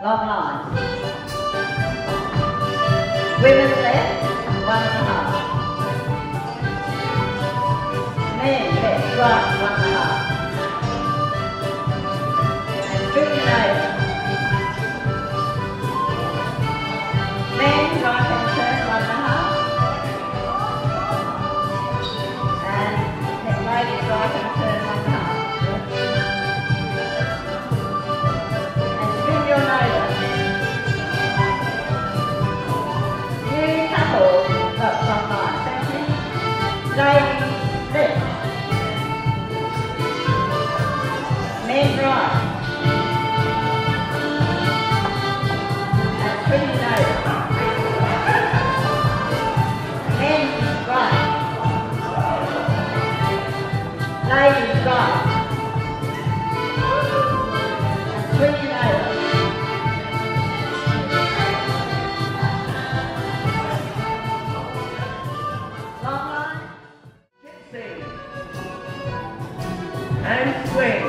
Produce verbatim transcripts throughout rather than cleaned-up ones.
long line. Women left, one and a half. Men left, right, one and a half. And fifteen over. Men right hand turn, one and a half. And ladies right hand turn, one and a half. And spin your neighbour. New couple, up from line, thank you. Ladies left. Men right. And pretty neighbour. Men right. Ladies right. And swinging over. Long line. Gypsy. And swing.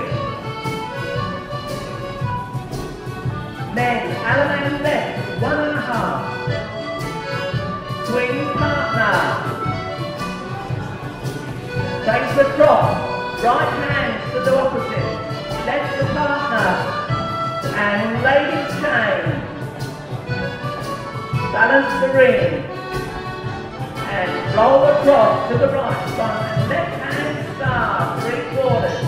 Men, Alaman left, one and a half. Swing partner. Takes the cross, right hand to the opposite, left the partner, and ladies chain. Balance the ring, and roll across to the right, one and left hand star, three quarters.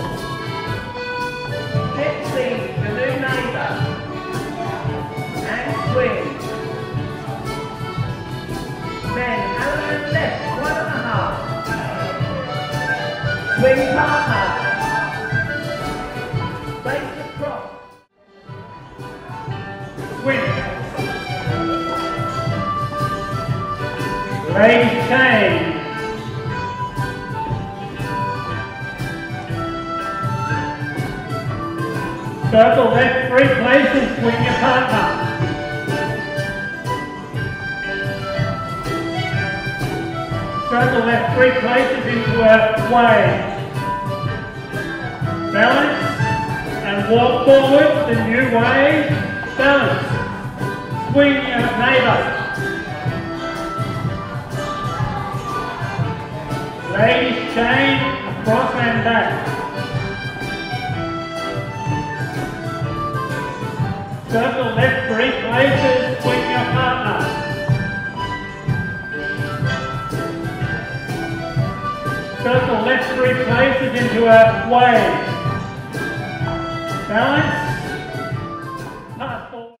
Gypsy, the new neighbour, and swing. Men, Alan left, one and a half. Swing partner. Face the cross. Swing. Ladies chain. Circle left three places, swing your partner. Circle left three places into a wave. Balance and walk forward, the new wave. Balance. Swing your neighbour. Ladies chain, across and back. Circle left three places, swing your partner. Circle left three places into a wave. Balance.